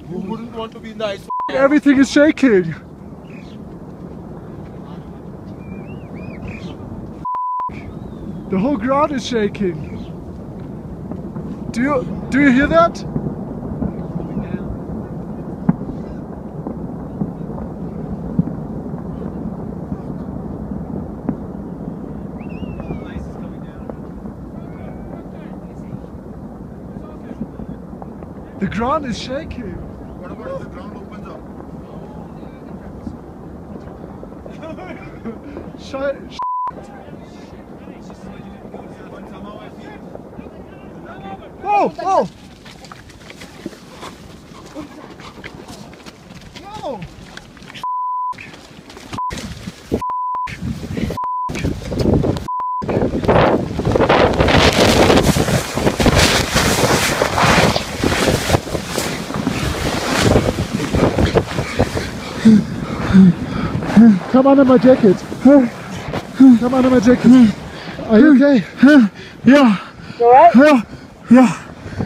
You wouldn't want to be in the ice. Everything is shaking. The whole ground is shaking. Do you hear that? The ground is shaking. What about if the ground opens up? Shit. Oh! Oh! No! Come under my jacket. Come under my jacket. Are you okay? Yeah. You alright? Yeah.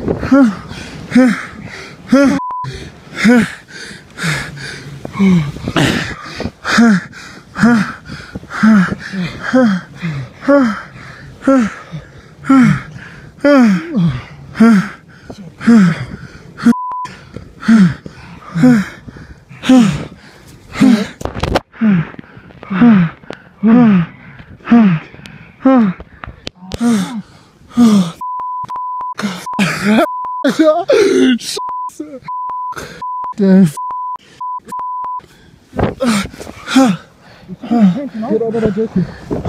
Get over the jacket.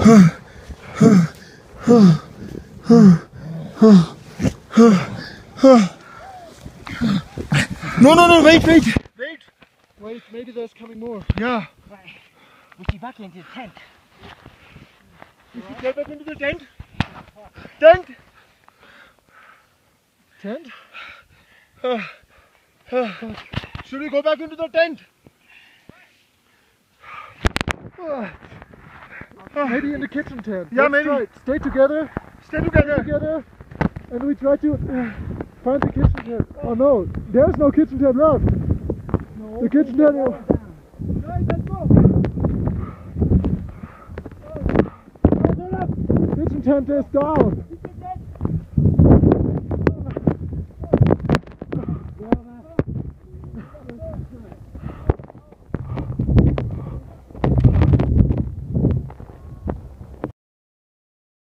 No, wait. Wait, maybe there's coming more. Yeah. We get back into the tent. You should get back into the tent. Tent? Should we go back into the tent? Maybe in the kitchen tent. Yeah, Let's maybe. try it. Stay together. Stay together. And we try to find the kitchen tent. Oh no, there's no kitchen tent left. No, The kitchen tent. Right, let's go. Kitchen tent is down.